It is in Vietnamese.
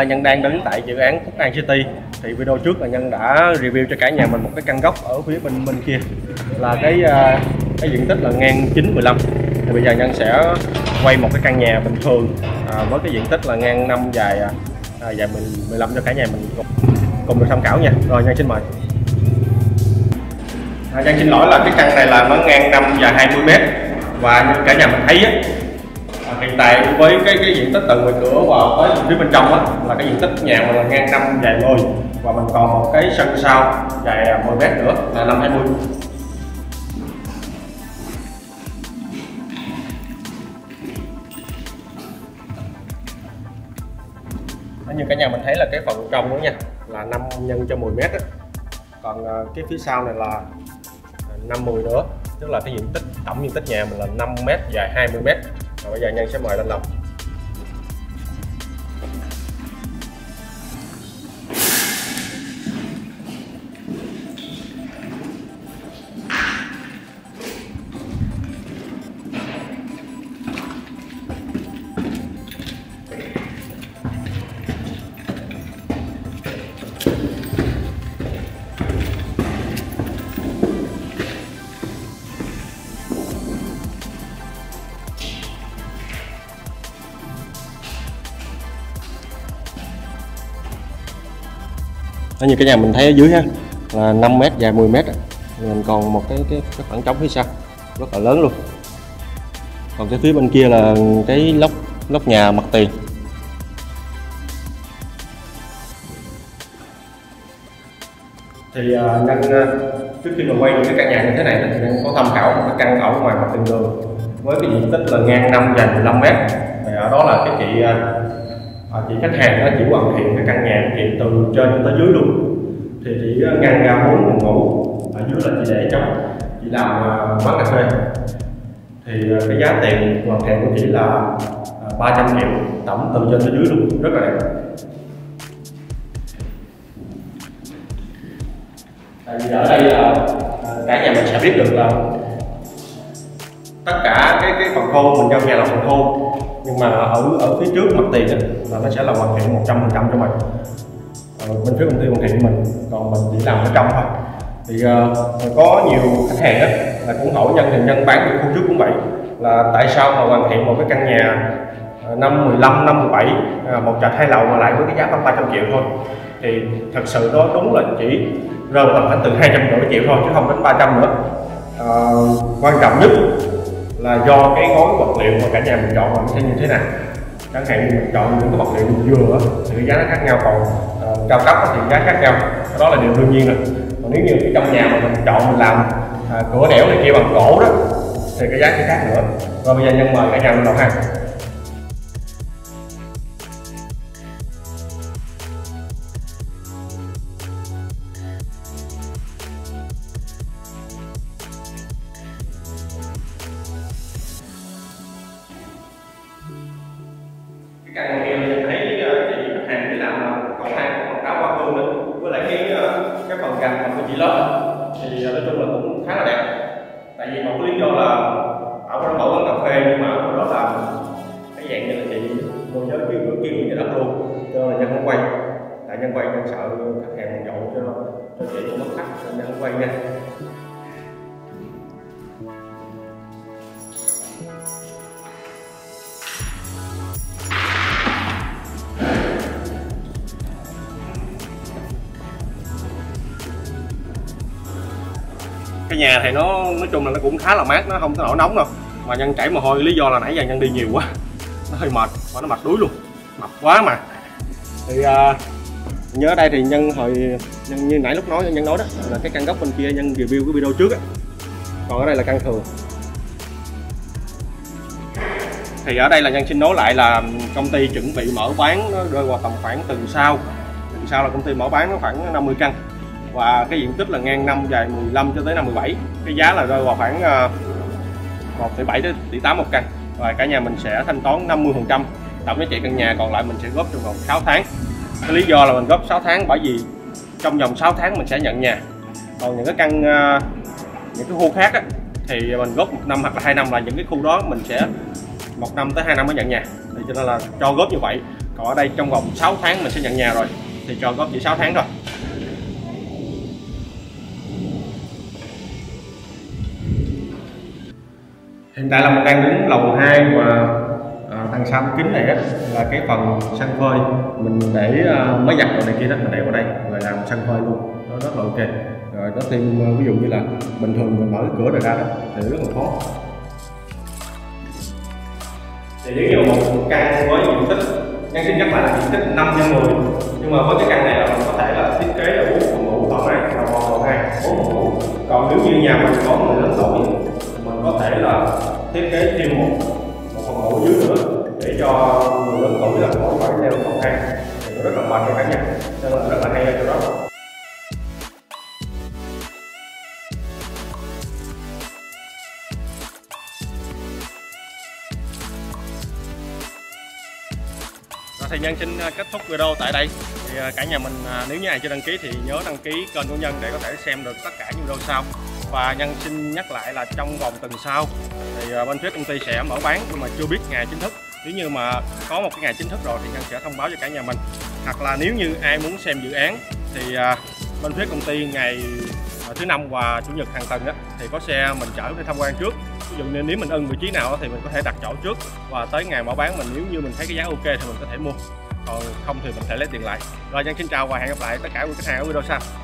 là Nhân đang đứng tại dự án Phúc An City. Thì video trước là Nhân đã review cho cả nhà mình một cái căn góc ở phía bên kia là cái diện tích là ngang 9-15. Thì bây giờ Nhân sẽ quay một cái căn nhà bình thường với cái diện tích là ngang 5 dài 15 cho cả nhà mình cùng được tham khảo nha. Rồi Nhân xin mời. Nhân xin lỗi là cái căn này là nó ngang 5 dài 20 m và như cả nhà mình thấy á, hiện tại với cái diện tích từ ngoài cửa vào tới phía bên trong á, là cái diện tích nhà mình là ngang 5 dài 10 và mình còn một cái sân sau dài 10 m nữa là 5 20. Như cả nhà mình thấy là cái phần trong nữa nha là 5 x 10 m á. Còn cái phía sau này là 50 nữa, tức là cái tổng diện tích nhà mình là 5 m dài 20 m. Rồi bây giờ Nhân sẽ mời lên lầu. Như cái nhà mình thấy ở dưới ha là 5 m dài 10 m, mình còn một cái khoảng trống phía sau rất là lớn luôn. Còn cái phía bên kia là cái lốc nhà mặt tiền. Thì Nhân trước khi mà quay những cái căn nhà như thế này thì Nhân có tham khảo một cái căn ở ngoài mặt tiền đường với cái diện tích là ngang 5 dài 15 m. Thì ở đó là cái chị khách hàng đó chỉ hoàn thiện cái căn nhà chị từ trên tới dưới luôn. Thì chị ngăn ra 4 phòng ngủ, ở dưới là chị để trống, chị làm quán cà phê. Thì cái giá tiền hoàn thiện của chị là 300 triệu tổng từ trên tới dưới luôn, rất là đẹp. Tại vì ở đây là cả nhà mình sẽ biết được là tất cả cái phần khô mình giao nhà là phần khô, nhưng mà ở phía trước mặt tiền là nó sẽ là hoàn thiện 100% cho mình. Bên phía công ty hoàn thiện mình, còn mình chỉ làm ở trong thôi. Thì có nhiều khách hàng là cũng hỏi Nhân, thì Nhân bán những khu trước cũng vậy, là tại sao mà hoàn thiện một cái căn nhà năm 15, năm 17, một trệt 2 lầu mà lại với cái giá khoảng 300 triệu thôi. Thì thật sự đó đúng là chỉ rơi vào khoảng từ 250 triệu thôi chứ không đến 300 nữa. Quan trọng nhất là do cái gói vật liệu mà cả nhà mình chọn là nó sẽ như thế nào. Chẳng hạn như mình chọn những cái vật liệu dừa thì cái giá nó khác nhau, còn cao cấp thì giá khác nhau, đó là điều đương nhiên rồi. Còn nếu như trong nhà mà mình chọn mình làm cửa đẽo này kia bằng gỗ đó thì cái giá sẽ khác nữa. Rồi bây giờ Nhân mời cả nhà mình lầu 2. Cái căn kia mình thấy chị khách hàng chỉ làm cầu thang còn đá hoa cương nữa, với lại cái phần gạch mà của chị lớn thì nói chung là cũng khá là đẹp. Tại vì một lý do là ở đó mở quán cà phê, nhưng mà ở đó là cái dạng như là chị mua nhớ cái cửa kia trên đất luôn, cho nên là Nhân không quay. Tại Nhân quay Nhân sợ khách hàng mình nhậu cho chị cũng mất khách nên Nhân không quay nha. Cái nhà thì nó nói chung là nó cũng khá là mát, nó không có nổi nóng đâu, mà Nhân chảy mồ hôi lý do là nãy giờ Nhân đi nhiều quá, nó hơi mệt và nó mệt đuối luôn, mập quá mà. Thì nhớ ở đây thì Nhân như nãy lúc Nhân nói đó là cái căn góc bên kia Nhân review cái video trước á, còn ở đây là căn thường. Thì ở đây là Nhân xin nói lại là công ty chuẩn bị mở bán nó rơi vào tầm khoảng tuần sau là công ty mở bán nó khoảng 50 căn. Và cái diện tích là ngang 5 dài 15 cho tới 17. Cái giá là rơi vào khoảng 1,7 đến 1,8 một căn. Và cả nhà mình sẽ thanh toán 50% tổng giá trị căn nhà, còn lại mình sẽ góp trong vòng 6 tháng. Cái lý do là mình góp 6 tháng bởi vì trong vòng 6 tháng mình sẽ nhận nhà. Còn những cái căn những cái khu khác á, thì mình góp 1 năm hoặc là 2 năm, là những cái khu đó mình sẽ 1 năm tới 2 năm mới nhận nhà. Thì cho nên là cho góp như vậy. Còn ở đây trong vòng 6 tháng mình sẽ nhận nhà rồi, thì tròn góp chỉ 6 tháng thôi. Hiện tại là mình đang đứng lầu 2 và đằng sau cái kính này á, là cái phần sân phơi mình để mới giặt rồi này kia đó, mình để vào đây rồi làm sân phơi luôn, nó rất là ok. Rồi nó thêm ví dụ như là bình thường mình mở cái cửa này ra đó thì rất là khó. Thì nếu như một căn với diện tích, Nhân xin nhắc lại là diện tích 5x10, nhưng mà với cái căn này là mình có thể là thiết kế là 4 phòng ngủ thoải mái, là 1 phòng 2, 4 phòng ngủ. Còn nếu như nhà mình có người lớn tuổi, mình có thể là thiết kế thêm một phòng ngủ dưới nữa để cho người lớn tuổi là khỏi phải leo cầu thang, thì nó rất là mệt cho cả nhà, nên là rất là hay ở chỗ đó. Thì Nhân xin kết thúc video tại đây. Thì cả nhà mình nếu như ai chưa đăng ký thì nhớ đăng ký kênh của Nhân để có thể xem được tất cả những video sau. Và Nhân xin nhắc lại là trong vòng tuần sau thì bên phía công ty sẽ mở bán, nhưng mà chưa biết ngày chính thức. Nếu như mà có một cái ngày chính thức rồi thì Nhân sẽ thông báo cho cả nhà mình. Hoặc là nếu như ai muốn xem dự án thì bên phía công ty ngày thứ Năm và Chủ nhật hàng tuần thì có xe mình chở để tham quan trước. Ví dụ như nếu mình ưng vị trí nào thì mình có thể đặt chỗ trước, và tới ngày mở bán mình nếu như mình thấy cái giá ok thì mình có thể mua, còn không thì mình sẽ lấy tiền lại. Rồi Nhân xin chào và hẹn gặp lại tất cả quý khách hàng ở video sau.